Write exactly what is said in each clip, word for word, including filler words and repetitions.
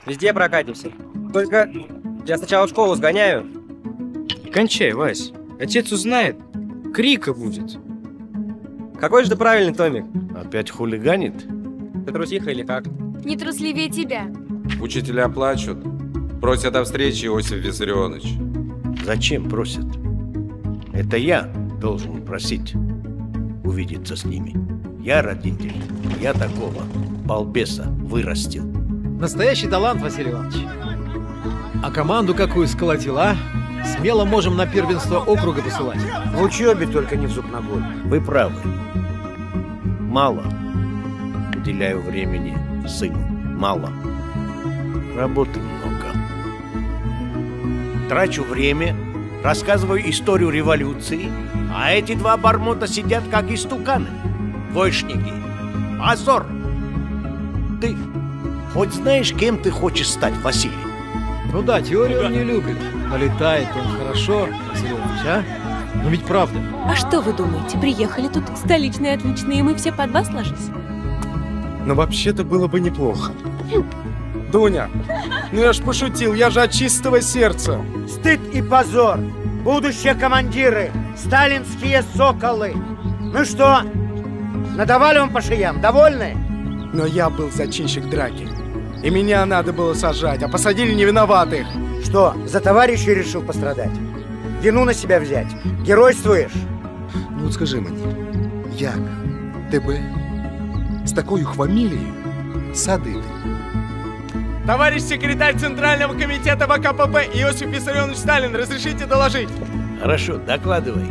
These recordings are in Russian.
Везде прокатимся. Только я сначала в школу сгоняю. Кончай, Вась. Отец узнает, крика будет. Какой же ты правильный, Томик? Опять хулиганит? Ты трусиха или как? Не трусливее тебя. Учителя плачут. Просят о встрече, Иосиф Виссарионович. Зачем просят? Это я должен просить увидеться с ними. Я родитель. Я такого балбеса вырастил. Настоящий талант, Василий Иванович. А команду какую сколотил, а? Смело можем на первенство округа посылать. В учебе только не в зубнобой. Вы правы. Мало уделяю времени сыну. Мало. Работы много. Трачу время, рассказываю историю революции, а эти два бармота сидят как истуканы. Двоечники. Позор! Ты хоть знаешь, кем ты хочешь стать, Василий? Ну да, теорию он не любит. Но летает он хорошо, Василий Иванович, а? Ну ведь правда. А что вы думаете, приехали тут столичные отличные, и мы все под вас ложись? Но вообще-то было бы неплохо. Дуня, ну я ж пошутил, я же от чистого сердца. Стыд и позор! Будущие командиры! Сталинские соколы! Ну что, надавали вам по шеям? Довольны? Но я был зачинщик драки. И меня надо было сажать, а посадили невиноватых. Что, за товарища решил пострадать? Вину на себя взять? Геройствуешь? Ну вот скажи мне, як тебе с такой фамилией садити? Товарищ секретарь Центрального комитета ВКПБ Иосиф Виссарионович Сталин, разрешите доложить? Хорошо, докладывай.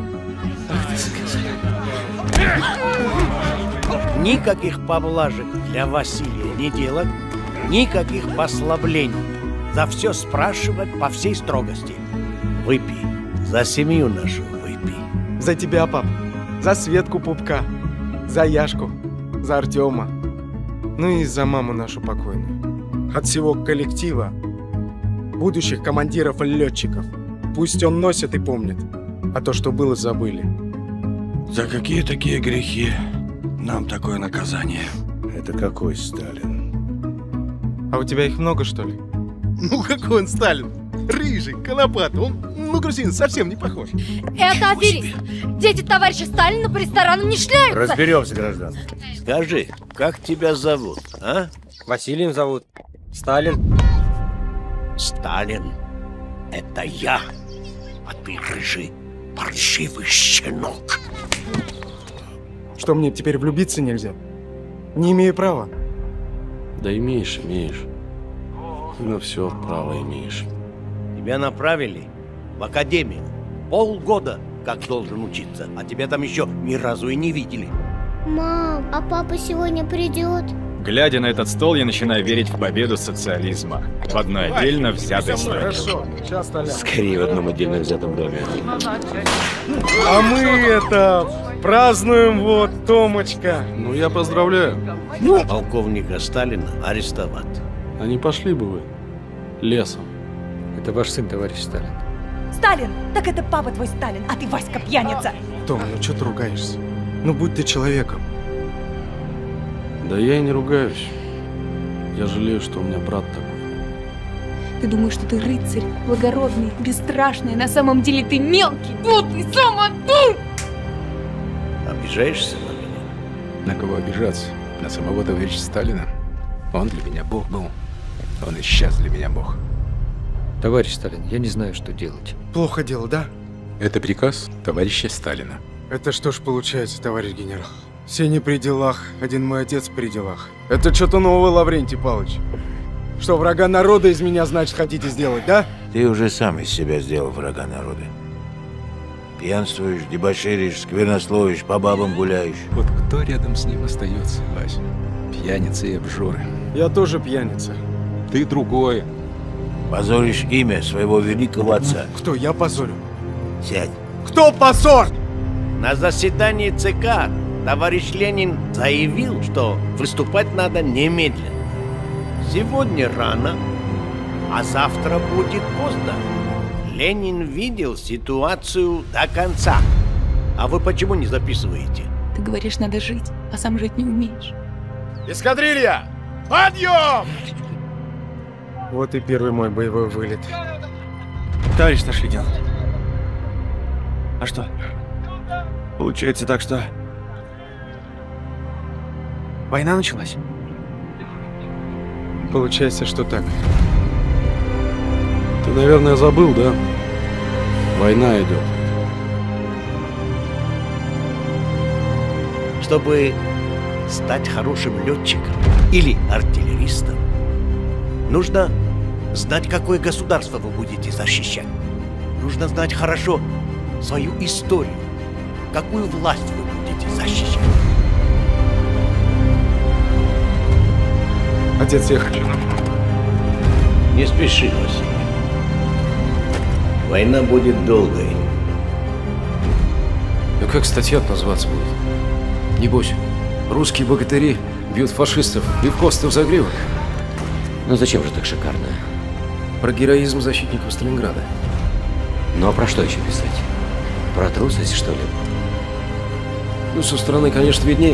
Никаких поблажек для Василия не делать, никаких послаблений. За все спрашивать по всей строгости. Выпей. За семью нашу выпей. За тебя, пап. За Светку Пупка. За Яшку. За Артема. Ну и за маму нашу покойную. От всего коллектива. Будущих командиров и летчиков. Пусть он носит и помнит. А то, что было, забыли. За какие такие грехи нам такое наказание? Это какой Сталин? А у тебя их много, что ли? Ну какой он Сталин? Рыжий, конопатый, он, ну, грузин, совсем не похож. Это аферист! Дети товарища Сталина по ресторанам не шляются! Разберемся, граждан. Скажи, как тебя зовут, а? Василием зовут. Сталин. Сталин. Это я. А ты рыжий, паршивый щенок. Что, мне теперь влюбиться нельзя? Не имею права. Да имеешь, имеешь. Ты на все право имеешь. Тебя направили в академию. Полгода как должен учиться, а тебя там еще ни разу и не видели. Мам, а папа сегодня придет? Глядя на этот стол, я начинаю верить в победу социализма. В одной отдельно взятой стране. Скорее в одном отдельно взятом доме. А мы это празднуем, вот, Томочка. Ну, я поздравляю. Полковника Сталина арестовать. А не пошли бы вы лесом? Это ваш сын, товарищ Сталин. Сталин! Так это папа твой Сталин, а ты Васька пьяница! Том, ну что ты ругаешься? Ну будь ты человеком. Да я и не ругаюсь. Я жалею, что у меня брат такой. Ты думаешь, что ты рыцарь, благородный, бесстрашный, на самом деле ты мелкий, глупый, самодур! Обижаешься на меня? На кого обижаться? На самого товарища Сталина? Он для меня Бог был. Он и сейчас для меня Бог. Товарищ Сталин, я не знаю, что делать. Плохо дело, да? Это приказ товарища Сталина. Это что ж получается, товарищ генерал? Все не при делах, один мой отец при делах. Это что-то новое, Лаврентий Павлович. Что, врага народа из меня, значит, хотите сделать, да? Ты уже сам из себя сделал врага народа. Пьянствуешь, дебоширишь, сквернословишь, по бабам гуляешь. Вот кто рядом с ним остается, Вась? Пьяницы и обжоры. Я тоже пьяница. Ты другой. Позоришь имя своего великого отца. Кто, я позорю? Сядь. Кто позор? На заседании ЦК товарищ Ленин заявил, что выступать надо немедленно. Сегодня рано, а завтра будет поздно. Ленин видел ситуацию до конца. А вы почему не записываете? Ты говоришь, надо жить, а сам жить не умеешь. Эскадрилья! Подъем! Вот и первый мой боевой вылет. Товарищ старший лейтенант. А что? Получается так, что... Война началась? Получается, что так. Ты, наверное, забыл, да? Война идет. Чтобы стать хорошим летчиком или артиллеристом, нужно знать, какое государство вы будете защищать. Нужно знать хорошо свою историю, какую власть вы будете защищать. Отец, я хочу. Не спеши, Василий. Война будет долгой. Ну как статья назваться будет? Небось, русские богатыри бьют фашистов и в косты в загривок. Ну зачем же так шикарно? Про героизм защитников Сталинграда. Ну а про что еще писать? Про трусость, что ли? Ну, со стороны, конечно, видней.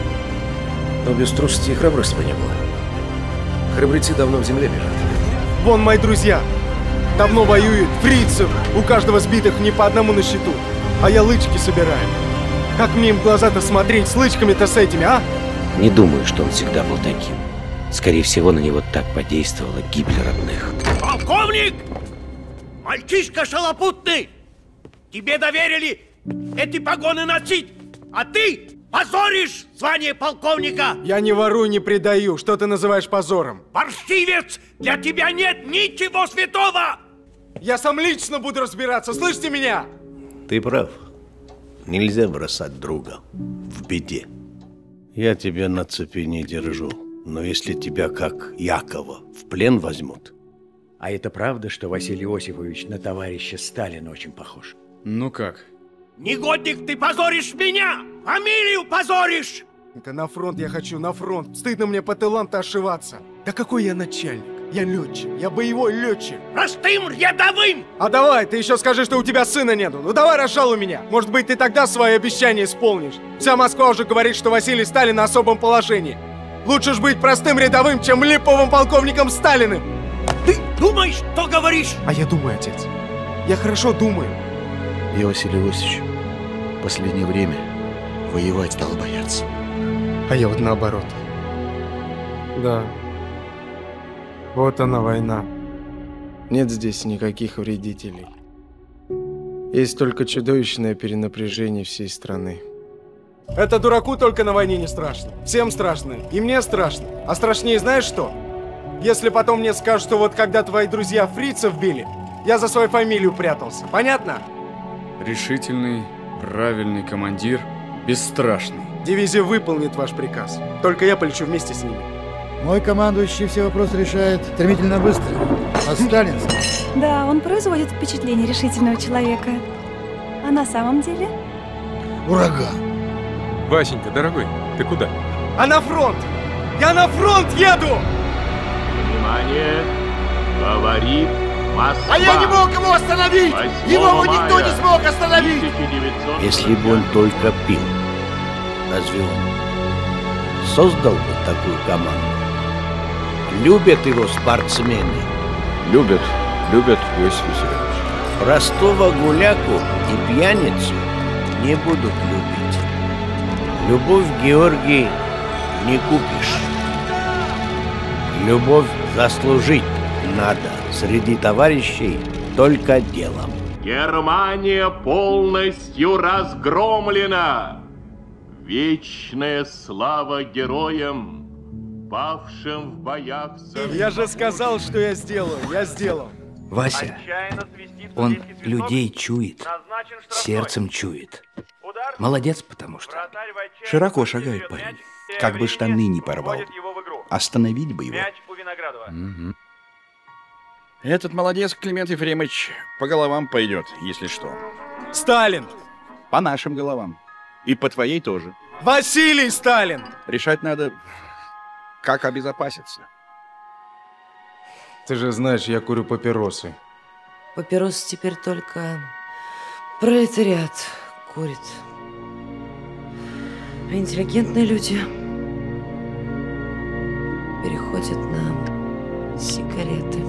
Но без трусости и храбрости бы не было. Храбрецы давно в земле лежат. Вон мои друзья. Давно воюют, фрицев. У каждого сбитых не по одному на счету. А я лычки собираю. Как мне им в глаза-то смотреть с лычками-то с этими, а? Не думаю, что он всегда был таким. Скорее всего, на него так подействовала гибель родных. Полковник! Мальчишка шалопутный! Тебе доверили эти погоны носить, а ты позоришь звание полковника! Я не ворую, не предаю. Что ты называешь позором? Паршивец! Для тебя нет ничего святого! Я сам лично буду разбираться, слышите меня? Ты прав. Нельзя бросать друга в беде. Я тебя на цепи не держу, но если тебя, как Якова, в плен возьмут... А это правда, что Василий Осипович на товарища Сталина очень похож? Ну как? Негодник, ты позоришь меня! Фамилию позоришь! Это на фронт я хочу, на фронт. Стыдно мне по тылам-то ошиваться. Да какой я начальник? Я летчик, я боевой летчик. Простым рядовым! А давай, ты еще скажи, что у тебя сына нету. Ну давай разжалуй меня. Может быть, ты тогда свое обещание исполнишь. Вся Москва уже говорит, что Василий Сталин на особом положении. Лучше ж быть простым рядовым, чем липовым полковником Сталиным. Ты думаешь, что говоришь? А я думаю, отец. Я хорошо думаю. Я, Василий Иосифович, в последнее время воевать стал бояться. А я вот наоборот. Да. Вот она, война. Нет здесь никаких вредителей. Есть только чудовищное перенапряжение всей страны. Это дураку только на войне не страшно. Всем страшно. И мне страшно. А страшнее знаешь что? Если потом мне скажут, что вот когда твои друзья фрицев били, я за свою фамилию прятался. Понятно? Решительный, правильный командир, бесстрашный. Дивизия выполнит ваш приказ. Только я полечу вместе с ними. Мой командующий все вопросы решает стремительно быстро. А сталинский? Да, он производит впечатление решительного человека. А на самом деле? Ураган. Васенька, дорогой, ты куда? А на фронт! Я на фронт еду! Внимание! Говорит Москва! А я не мог его остановить! Его бы никто не смог остановить! Если бы он только пил, разве он создал бы такую команду? Любят его спортсмены? Любят, любят, Иосиф Виссарионович. Простого гуляку и пьяницу не будут любить. Любовь, Георгий, не купишь. Любовь заслужить надо среди товарищей только делом. Германия полностью разгромлена. Вечная слава героям, павшим в боях за... Я же сказал, что я сделаю. Я сделал. Вася, он людей чует, сердцем чует. Молодец, потому что широко шагает парень. Как бы штаны не порвал. Остановить бы его. Угу. Этот молодец, Климент Ефремович, по головам пойдет, если что. Сталин! По нашим головам. И по твоей тоже. Василий Сталин! Решать надо, как обезопаситься. Ты же знаешь, я курю папиросы. Папиросы теперь только пролетариат курит. А интеллигентные люди переходят на Сигареты.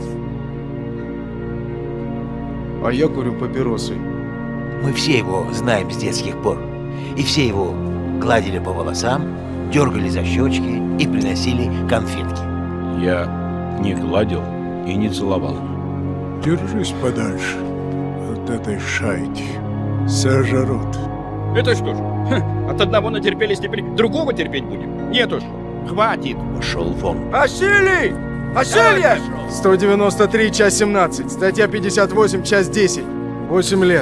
А я курю папиросы. Мы все его знаем с детских пор. И все его гладили по волосам, дергали за щечки и приносили конфетки. Я не гладил и не целовал. Держись подальше от этой шайки. Сожрут. Это что ж, ха, от одного натерпелись, теперь другого терпеть будем? Нет уж, хватит. Пошел вон. Василий! Василья! сто девяносто три, часть семнадцать. Статья пятьдесят восемь, часть десять. восемь лет.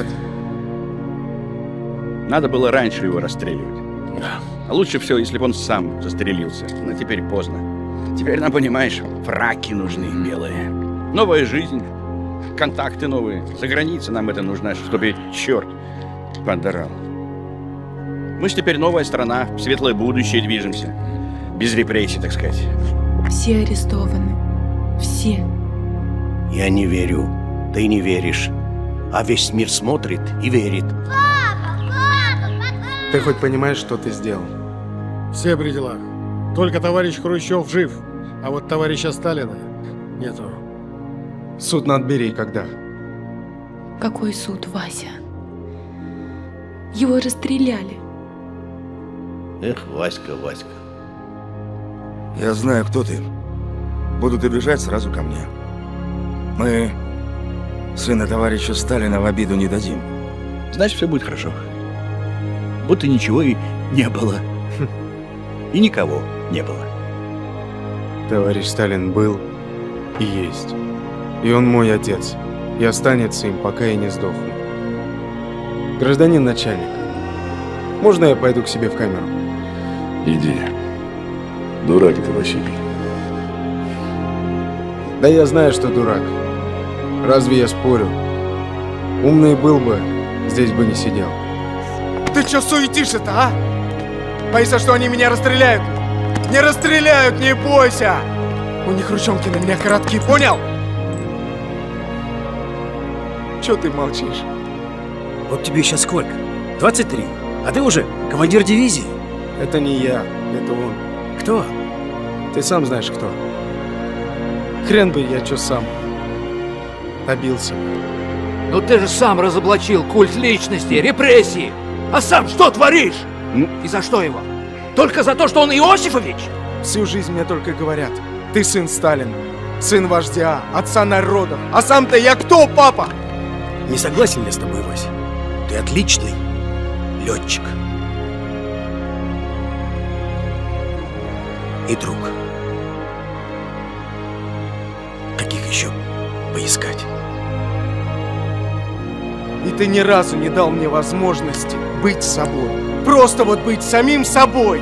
Надо было раньше его расстреливать. А лучше всего, если бы он сам застрелился. Но теперь поздно. Теперь нам, понимаешь, фраки нужны белые. Новая жизнь, контакты новые. За границей нам это нужно, чтобы черт подрал. Мы ж теперь новая страна, в светлое будущее движемся. Без репрессий, так сказать. Все арестованы. Все. Я не верю. Ты не веришь. А весь мир смотрит и верит. Ты хоть понимаешь, что ты сделал? Все при делах. Только товарищ Хрущев жив, а вот товарища Сталина нету. Суд над Берией когда? Какой суд, Вася? Его расстреляли. Эх, Васька, Васька. Я знаю, кто ты. Будут обижать, сразу ко мне. Мы сына товарища Сталина в обиду не дадим. Значит, все будет хорошо. Будто ничего и не было. И никого не было. Товарищ Сталин был и есть. И он мой отец. И останется им, пока я не сдохну. Гражданин начальник, можно я пойду к себе в камеру? Иди. Дурак ты, Василий. Да я знаю, что дурак. Разве я спорю? Умный был бы, здесь бы не сидел. Ты чё суетишься-то, а? Боишься, что они меня расстреляют? Не расстреляют, не бойся! У них ручонки на меня коротки, понял? Чё ты молчишь? Вот тебе сейчас сколько? двадцать три. А ты уже командир дивизии? Это не я, это он. Кто? Ты сам знаешь, кто. Хрен бы я чё сам. Добился. Ну ты же сам разоблачил культ личности, репрессии. А сам что творишь? Ну? И за что его? Только за то, что он Иосифович? Всю жизнь мне только говорят: ты сын Сталина, сын вождя, отца народов. А сам-то я кто, папа? Не согласен я с тобой, Вася. Ты отличный летчик. И друг. Каких еще поискать? И ты ни разу не дал мне возможности быть собой. Просто вот быть самим собой.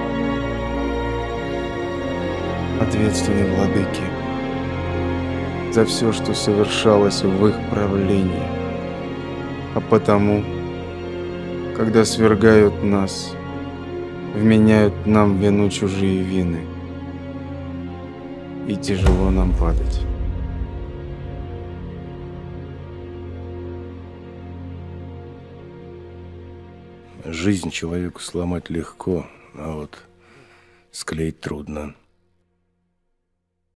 Ответственные владыки за все, что совершалось в их правлении. А потому, когда свергают нас, вменяют нам вину чужие вины. И тяжело нам падать. Жизнь человеку сломать легко, а вот склеить трудно.